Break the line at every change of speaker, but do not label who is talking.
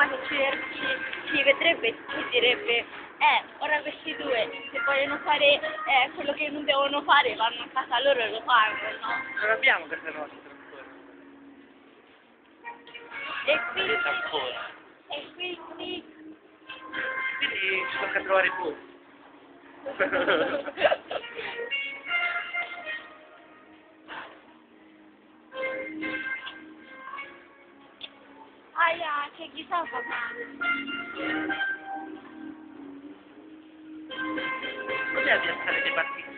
qua che ci vedrebbe e ci direbbe ora questi due se vogliono fare quello che non devono fare vanno a casa loro e lo fanno, no?
Non abbiamo queste nostre ancora.
E quindi,
Ancora.
e quindi
Quindi ci tocca trovare tu.
aia, che chissà fa male.
Cos'è piazzare dei partiti?